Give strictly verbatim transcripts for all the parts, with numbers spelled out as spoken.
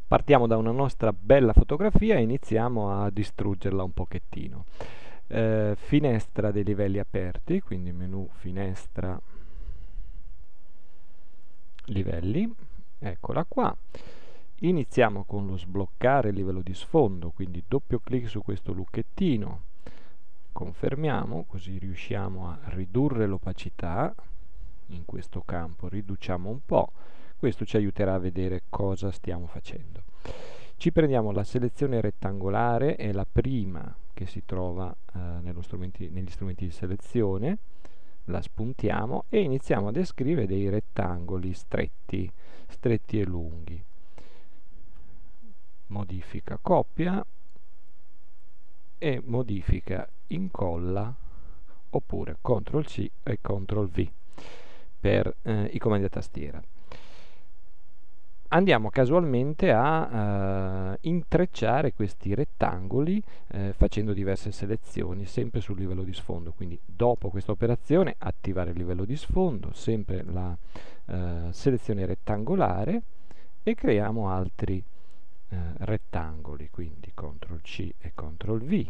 Partiamo da una nostra bella fotografia e iniziamo a distruggerla un pochettino. Eh, finestra dei livelli aperti, quindi menu finestra livelli, eccola qua. Iniziamo con lo sbloccare il livello di sfondo, quindi doppio clic su questo lucchettino, confermiamo, così riusciamo a ridurre l'opacità. In questo campo riduciamo un po', questo ci aiuterà a vedere cosa stiamo facendo. Ci prendiamo la selezione rettangolare, è la prima che si trova eh, nello strumenti, negli strumenti di selezione, la spuntiamo e iniziamo a descrivere dei rettangoli stretti, stretti e lunghi. Modifica coppia e modifica incolla, oppure control C e control V per eh, i comandi a tastiera. Andiamo casualmente a uh, intrecciare questi rettangoli eh, facendo diverse selezioni, sempre sul livello di sfondo. Quindi dopo questa operazione attivare il livello di sfondo, sempre la uh, selezione rettangolare, e creiamo altri uh, rettangoli, quindi control C e control V.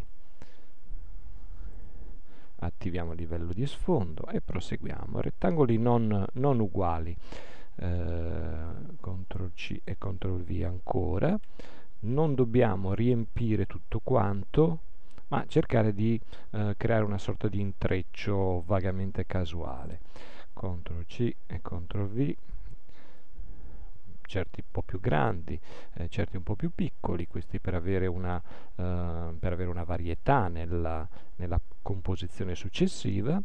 Attiviamo il livello di sfondo e proseguiamo. Rettangoli non, non uguali. Uh, control C e control V ancora. Non dobbiamo riempire tutto quanto, ma cercare di uh, creare una sorta di intreccio vagamente casuale. control C e control V, certi un po' più grandi, eh, certi un po' più piccoli, questi per avere una, uh, per avere una varietà nella, nella composizione successiva.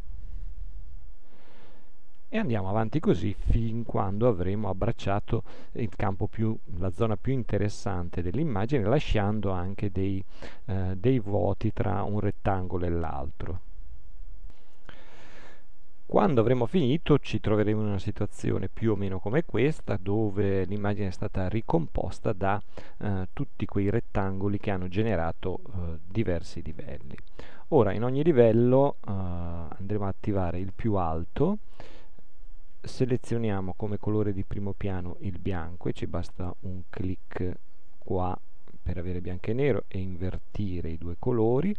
E andiamo avanti così fin quando avremo abbracciato il campo più, la zona più interessante dell'immagine, lasciando anche dei, eh, dei vuoti tra un rettangolo e l'altro. Quando avremo finito ci troveremo in una situazione più o meno come questa, dove l'immagine è stata ricomposta da eh, tutti quei rettangoli che hanno generato eh, diversi livelli. Ora in ogni livello eh, andremo a attivare il più alto. Selezioniamo come colore di primo piano il bianco e ci basta un clic qua per avere bianco e nero e invertire i due colori.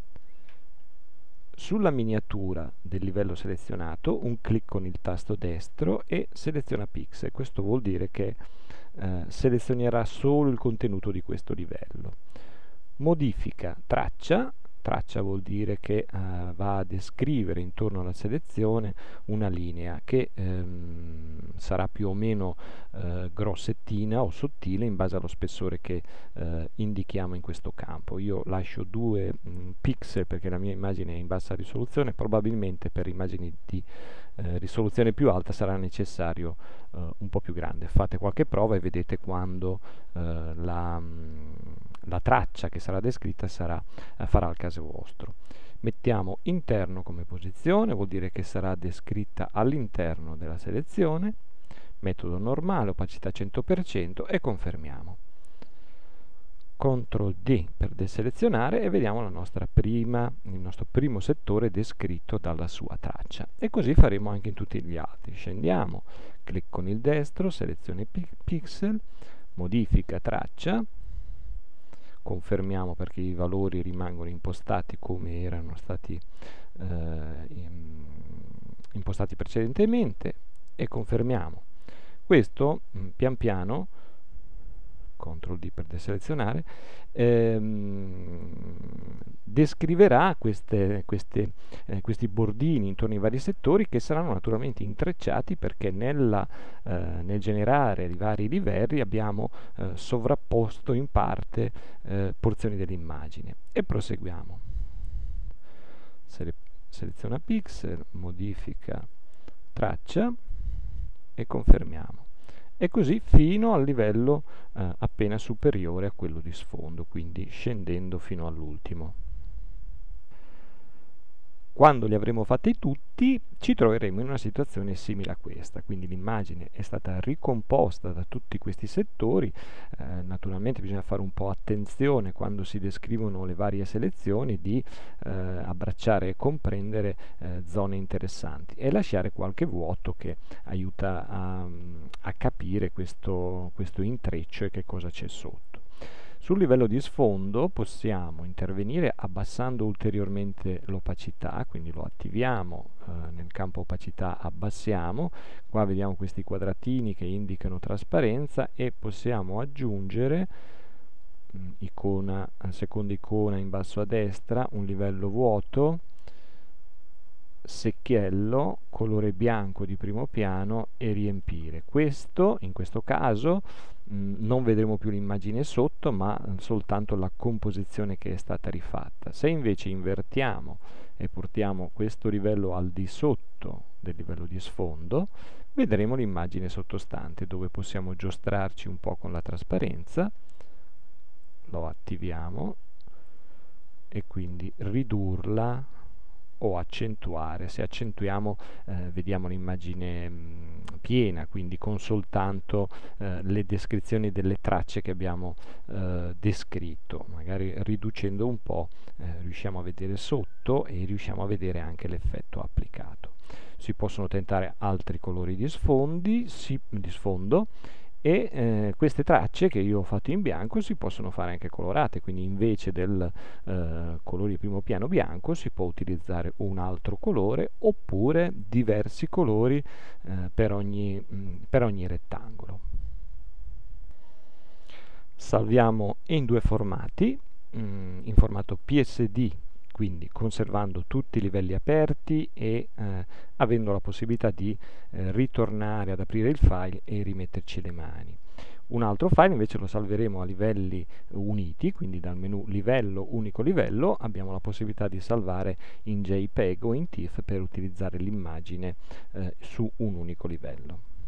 Sulla miniatura del livello selezionato un clic con il tasto destro e seleziona pixel. Questo vuol dire che eh, selezionerà solo il contenuto di questo livello. Modifica traccia. Traccia vuol dire che uh, va a descrivere intorno alla selezione una linea che ehm, sarà più o meno eh, grossettina o sottile in base allo spessore che eh, indichiamo in questo campo. Io lascio due mh, pixel perché la mia immagine è in bassa risoluzione, probabilmente per immagini di eh, risoluzione più alta sarà necessario eh, un po' più grande. Fate qualche prova e vedete quando eh, la... Mh, la traccia che sarà descritta sarà, eh, farà il caso vostro. Mettiamo interno come posizione, vuol dire che sarà descritta all'interno della selezione, metodo normale, opacità cento per cento e confermiamo. control D per deselezionare e vediamo la nostra prima, il nostro primo settore descritto dalla sua traccia. E così faremo anche in tutti gli altri. Scendiamo, clic con il destro, selezione pi pixel, modifica traccia, confermiamo perché i valori rimangono impostati come erano stati eh, impostati precedentemente e confermiamo. Questo mh, pian piano, control D per deselezionare, ehm, descriverà queste, queste, eh, questi bordini intorno ai vari settori che saranno naturalmente intrecciati perché nella, eh, nel generare i vari livelli abbiamo eh, sovrapposto in parte eh, porzioni dell'immagine. E proseguiamo. Sele seleziona pixel, modifica traccia e confermiamo. E così fino al livello eh, appena superiore a quello di sfondo, quindi scendendo fino all'ultimo. Quando li avremo fatti tutti ci troveremo in una situazione simile a questa, quindi l'immagine è stata ricomposta da tutti questi settori. Eh, naturalmente bisogna fare un po' attenzione quando si descrivono le varie selezioni di eh, abbracciare e comprendere eh, zone interessanti e lasciare qualche vuoto che aiuta a, a capire questo, questo intreccio e che cosa c'è sotto. Sul livello di sfondo possiamo intervenire abbassando ulteriormente l'opacità, quindi lo attiviamo eh, nel campo opacità, abbassiamo, qua vediamo questi quadratini che indicano trasparenza e possiamo aggiungere mh, icona, seconda icona in basso a destra, un livello vuoto, secchiello, colore bianco di primo piano e riempire. Questo, in questo caso, mh, non vedremo più l'immagine sotto, ma soltanto la composizione che è stata rifatta. Se invece invertiamo e portiamo questo livello al di sotto del livello di sfondo, vedremo l'immagine sottostante, dove possiamo giostrarci un po' con la trasparenza, lo attiviamo e quindi ridurla o accentuare. Se accentuiamo eh, vediamo l'immagine mh, piena, quindi con soltanto eh, le descrizioni delle tracce che abbiamo eh, descritto. Magari riducendo un po' eh, riusciamo a vedere sotto e riusciamo a vedere anche l'effetto applicato. Si possono tentare altri colori di, sfondi, si, di sfondo e eh, queste tracce che io ho fatto in bianco si possono fare anche colorate, quindi invece del eh, colore di primo piano bianco si può utilizzare un altro colore oppure diversi colori eh, per ogni, mh, per ogni rettangolo. Salviamo in due formati, mh, in formato P S D, quindi conservando tutti i livelli aperti e eh, avendo la possibilità di eh, ritornare ad aprire il file e rimetterci le mani. Un altro file invece lo salveremo a livelli uniti, quindi dal menu livello, unico livello, abbiamo la possibilità di salvare in JPEG o in TIFF per utilizzare l'immagine eh, su un unico livello.